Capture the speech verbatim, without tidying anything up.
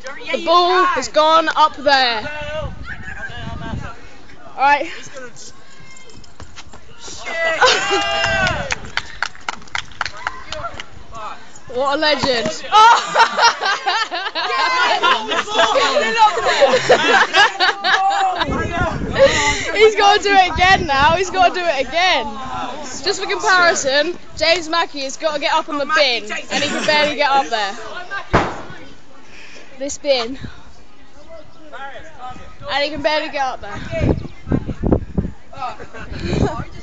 The ball has gone up there. Alright. What a legend. Oh! He's got to do it again now. He's got to do it again. Just for comparison, James Mackey has got to get up on the bin and he can barely get up there. This bin. And he can barely get up there.